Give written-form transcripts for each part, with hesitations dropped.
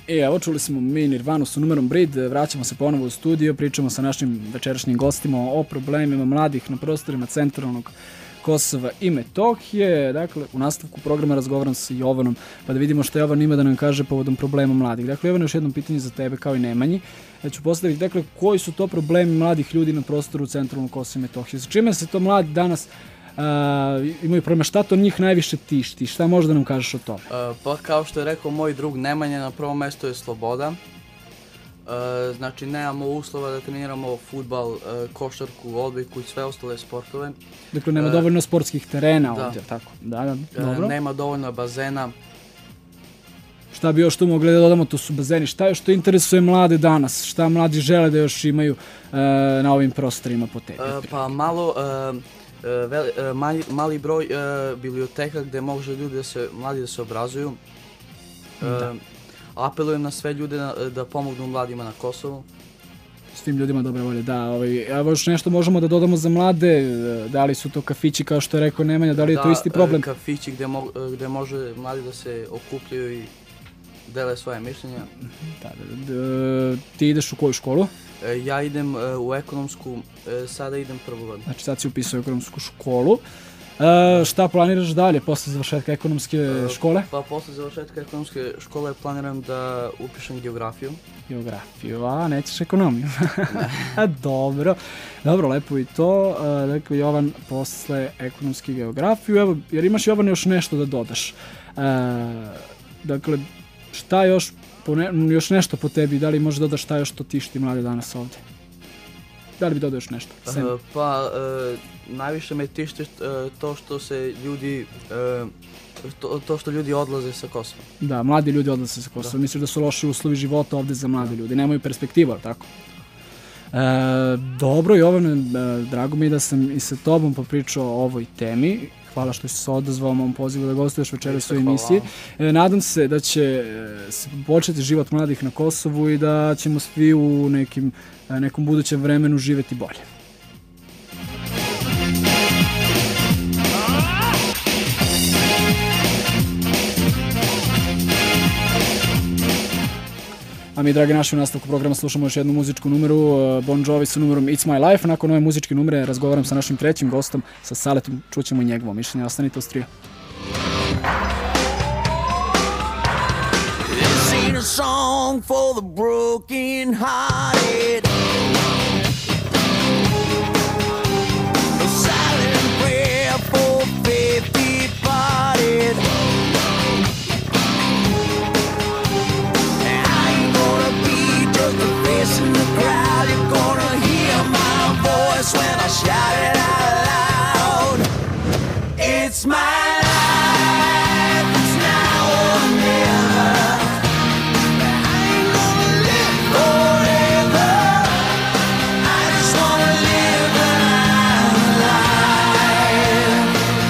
Evo, čuli smo mi Nirvanu sa numerom Breed, vraćamo se ponovo u studio, pričamo sa našim večerašnjim gostima o problemima mladih na prostorima centralnog Kosova i Metohije. Dakle, u nastavku programa razgovaram sa Jovanom, pa da vidimo što Jovan ima da nam kaže povodom problema mladih. Dakle, Jovan, još jedno pitanje za tebe, kao i Nemanji. Ja ću postaviti, dakle, koji su to problemi mladih ljudi na prostoru centralnog Kosova i Metohije? Za čime se to mladi danas imaju problema? Šta to njih najviše tišti? Šta možeš da nam kažeš o tome? Pa kao što je rekao moj drug Nemanja, na prvom mjestu je sloboda. Znači nemamo uslova da treniramo fudbal, košarku, odbojku i sve ostale sportove. Dakle, nema dovoljno sportskih terena ovdje, tako? Da, dobro. Nema dovoljno bazena. Šta bi još tu mogli da dodamo, to su bazeni. Šta još to interesuje mlade danas? Šta mladi žele da još imaju na ovim prostorima po tebi? Pa mali broj biblioteka gdje može mladi da se obrazuju. Apelujem na sve ljude da pomognu mladima na Kosovu. Svim ljudima dobre volje, da. Evo još nešto možemo da dodamo za mlade, da li su to kafići kao što je rekao Nemanja, da li je to isti problem? Da, kafići gdje može mladi da se okupljaju i dele svoje mišljenja. Ti ideš u koju školu? Ja idem u ekonomsku, sada idem prvu godinu. Znači sad si upisao ekonomsku školu. Šta planiraš dalje posle završetka ekonomske škole? Pa posle završetka ekonomske škole planiram da upišem geografiju. Geografiju, a nećeš ekonomiju? Dobro, lepo i to. Dakle, Jovan posle ekonomske geografiju. Evo, jer imaš, Jovan, još nešto da dodaš. Dakle, šta još nešto po tebi, da li možeš dodaš šta još to tišti mlade danas ovdje? Da li bi dodao još nešto? Pa, najviše me tišti to što se ljudi, to što ljudi odlaze sa Kosova. Da, mladi ljudi odlaze sa Kosova. Misliš da su loši uslovi života ovdje za mlade ljudi, nemaju perspektivu, ali tako? Dobro, Jovane, drago mi je da sam i sa tobom popričao o ovoj temi. Hvala što si se odazvao mom pozivu da gostuješ večeras u emisiji. Nadam se da će se početi život mladih na Kosovu i da ćemo svi u nekom budućem vremenu živjeti bolje. A mi, dragi naši, u nastavku programa slušamo još jednu muzičku numeru, Bon Jovi sa numerom It's My Life. Nakon ove muzičke numere razgovaram sa našim trećim gostom, sa Saletom. Čućemo i njegovo mišljenje. Ostanite uz trio. This ain't a song for the broken hearted. A silent prayer for faith departed. In the crowd, you're gonna hear my voice when I shout it out loud. It's my life, it's now or never. I ain't gonna live forever. I just wanna live alive.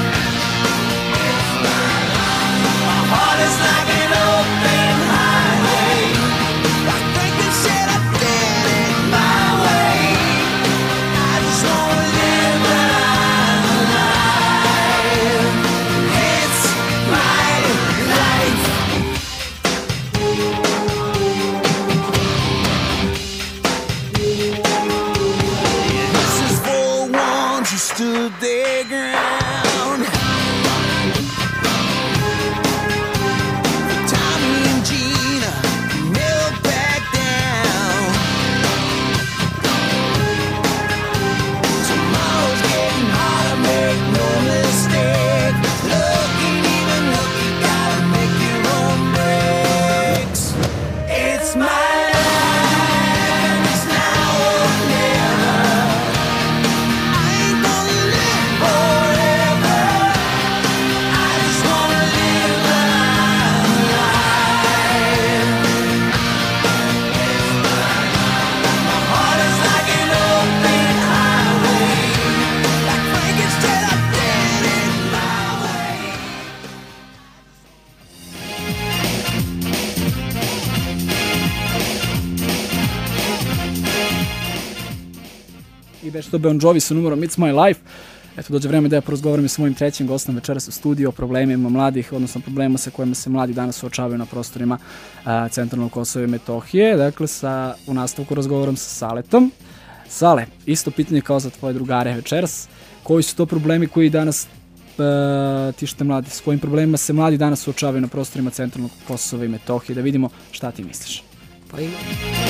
My heart is like an open highway. Like Franklin said, stood their ground. Tommy and Gina never back down. Tomorrow's getting harder, make no mistake. Look ain't even look, you gotta make your own breaks. It's my I već to Bon Jovi sa numerom It's My Life. Eto, dođe vreme da ja porazgovaram i sa mojim trećim gostom večeras u studiju o problemima mladih, odnosno problemima sa kojima se mladi danas suočavaju na prostorima centralnog Kosova i Metohije. Dakle, u nastavku razgovaram sa Saletom. Sale, isto pitanje kao za tvoje drugare večeras. Koji su to problemi koji danas tište mladi? S kojim problemima se mladi danas suočavaju na prostorima centralnog Kosova i Metohije? Da vidimo šta ti misliš. Pa ima.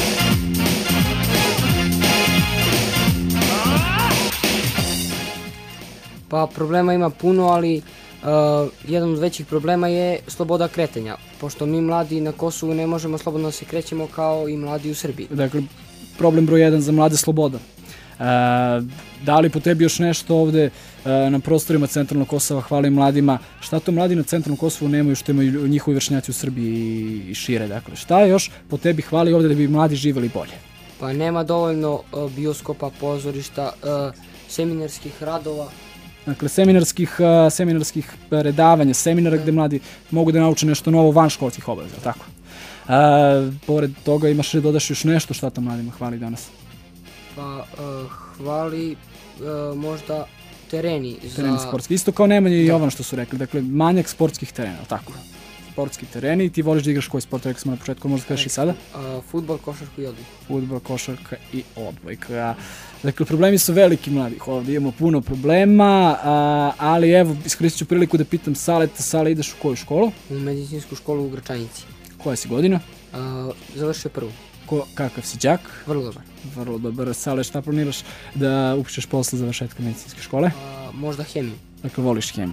Pa problema ima puno, ali jedan od većih problema je sloboda kretanja, pošto mi mladi na Kosovu ne možemo slobodno da se krećemo kao i mladi u Srbiji. Dakle, problem broj 1 za mlade sloboda. Da li po tebi još nešto ovde na prostorima centralnog Kosova hvali mladima? Šta to mladi na centralnom Kosovu nemaju što imaju njihovi vršnjaci u Srbiji i šire? Dakle, šta još po tebi hvali ovde da bi mladi živeli bolje? Pa nema dovoljno bioskopa, pozorišta, seminarskih radova. Dakle, seminarskih predavanja, seminara gde mladi mogu da nauče nešto novo van školskih obaveza, tako? Pored toga imaš da dodaš još nešto šta to mladima hvali danas? Pa hvali možda tereni. Tereni sportski, isto kao Nemanja i Jovan što su rekli, dakle manjak sportskih terena, tako? Sportski tereni, ti voliš da igraš koji sport, rekli smo na početku, možda kažeš i sada? Fudbal, košarka i odbojka. Fudbal, košarka i odbojka. Dakle, problemi su veliki mladih, ovdje imamo puno problema, ali evo, iskoristit ću priliku da pitam Saleta. Sale, ideš u koju školu? U medicinsku školu u Gračanici. Koja si godina? Završio prvu. Kakav si đak? Vrlo dobar. Vrlo dobar. Sale, šta planiraš da upišeš posle završetka medicinske škole? Možda hemiju. Dakle, voliš hemiju.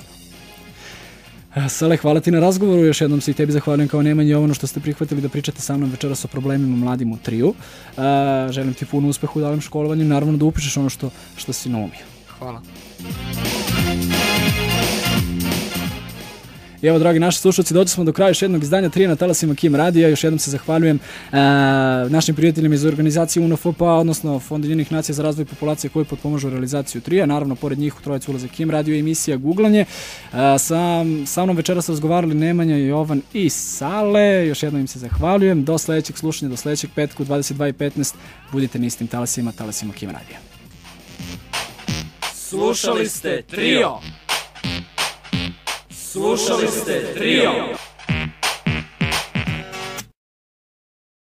Sale, hvala ti na razgovoru, još jednom se i tebi zahvaljujem kao Nemanja i Jovanu što ste prihvatili da pričate sa mnom večeras o problemima mladim u triju. Želim ti puno uspeha u daljem školovanju, naravno da upišeš ono što si naumio. Hvala. I evo, dragi naši slušalci, dođe smo do kraja još jednog izdanja Trija na talasima Kim radija. Još jednom se zahvaljujem našim prijateljima iz organizacije UNFPA, odnosno Fonda Ujedinjenih nacija za razvoj populacije koji potpomažu realizaciju Trija. Naravno, pored njih u trojicu ulaze Kim radio i emisija Googlanje. Sa mnom večeras razgovarali Nemanja, Jovan i Sale. Još jednom im se zahvaljujem. Do sledećeg slušanja, do sledećeg petka u 22:15. Budite na istim talasima Kim radija. Slušali ste Trio. Slušali ste Trio.